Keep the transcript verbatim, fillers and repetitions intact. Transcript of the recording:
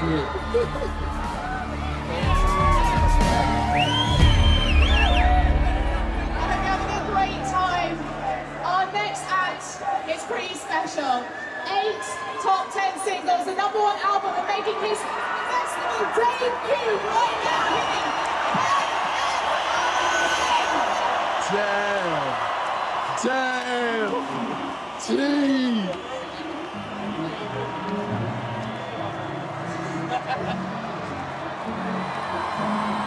It's pretty special. Eight top ten singles, the number one album, and making his festival debut right now. Damn! Damn! T!